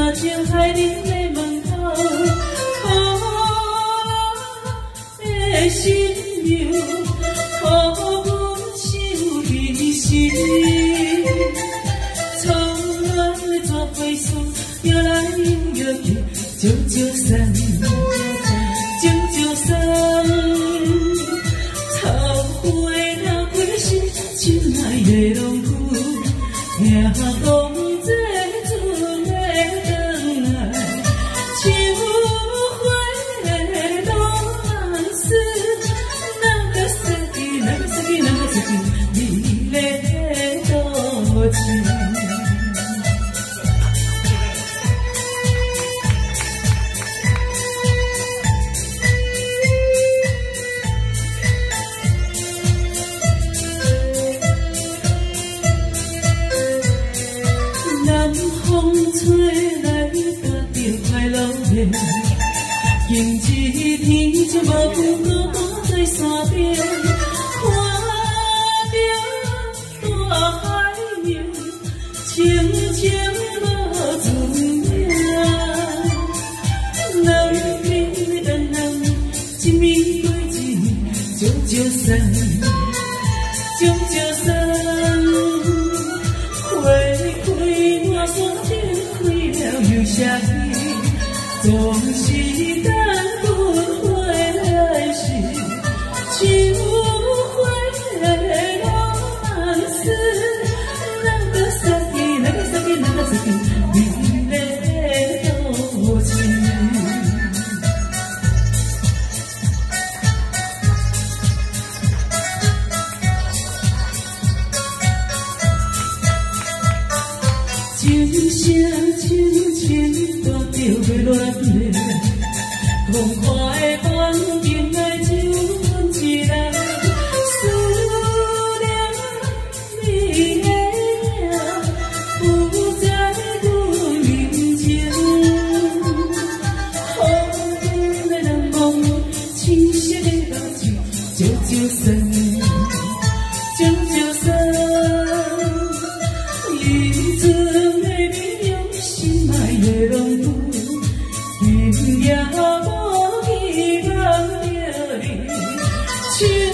若情害你的门口，予我的心忧，予阮受牺牲。苍乱的纸飞霜，摇来摇去，悄悄散，悄悄散。草花若开时，心爱的浪夫，听讲这船要转来，秋花落人思，哪个失去，哪个失去，哪个失去，你的多情。南风吹来，带着快乐的，今日天就无风雨在山边，看着大海洋，清清无船影。南边的人，一暝过一暝，悄悄散，悄悄散。花开满山天，开了又谢去，总是等阮回来时，秋花落人思，哪个失去，哪个失去，哪个失去，你的多情。情声轻轻带着热恋，风花的风景来就阮一人，思念你的名，浮在阮面前。风的人梦，青色的目睭，悄悄散，悄悄散。心爱的浪夫，今夜无希望着你。